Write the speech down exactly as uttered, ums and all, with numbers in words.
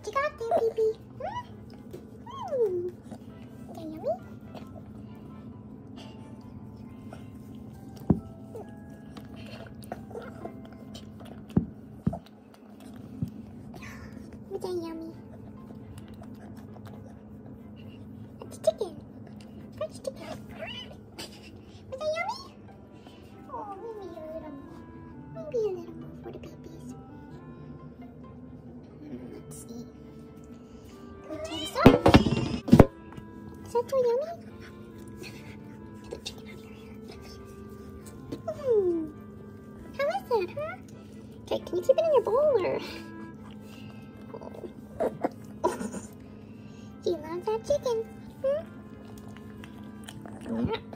you got there, baby? Hmm? Mm. Is that yummy? Was that yummy? That's chicken. French chicken. Was that yummy? Oh, maybe a little more. Maybe a little more for the babies. Let's see. Can we try this out? Is that so yummy? Get the chicken out of your hair. Mm. How is that, huh? Okay, can you keep it in your bowl or? Oh. Do you love that chicken? Hmm? Yeah.